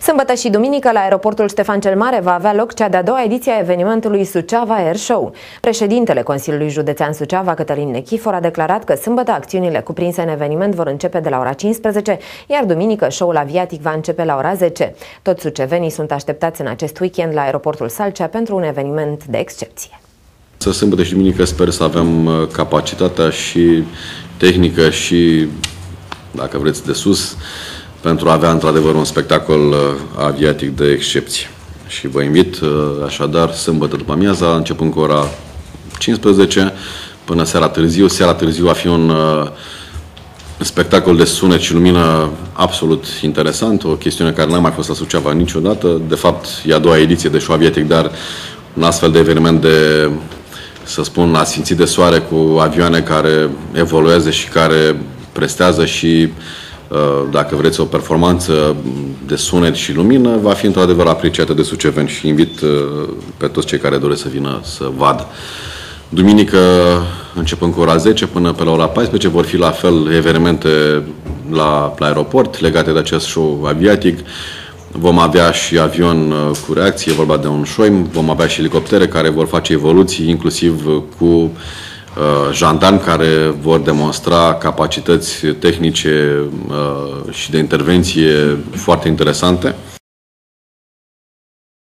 Sâmbătă și duminică la aeroportul Ștefan cel Mare va avea loc cea de-a doua ediție a evenimentului Suceava Air Show. Președintele Consiliului Județean Suceava, Cătălin Nechifor, a declarat că sâmbătă acțiunile cuprinse în eveniment vor începe de la ora 15, iar duminică show-ul aviatic va începe la ora 10. Toți sucevenii sunt așteptați în acest weekend la aeroportul Salcea pentru un eveniment de excepție. Sâmbătă și duminică sper să avem capacitatea și tehnică și, dacă vreți, de sus, pentru a avea într-adevăr un spectacol aviatic de excepție. Și vă invit așadar sâmbătă după amiaza, începând cu ora 15 până seara târziu. Seara târziu va fi un spectacol de sunet și lumină absolut interesant, o chestiune care n-a mai fost la Suceava niciodată. De fapt, e a doua ediție de show aviatic, dar un astfel de eveniment de, să spun, asfințit de soare, cu avioane care evoluează și care prestează și, dacă vreți, o performanță de sunet și lumină, va fi într-adevăr apreciată de suceveni și invit pe toți cei care doresc să vină să vadă. Duminică, începând cu ora 10 până pe la ora 14, vor fi la fel evenimente la aeroport legate de acest show aviatic. Vom avea și avion cu reacție, e vorba de un Shoim, vom avea și elicoptere care vor face evoluții, inclusiv cu jandarmi care vor demonstra capacități tehnice și de intervenție foarte interesante.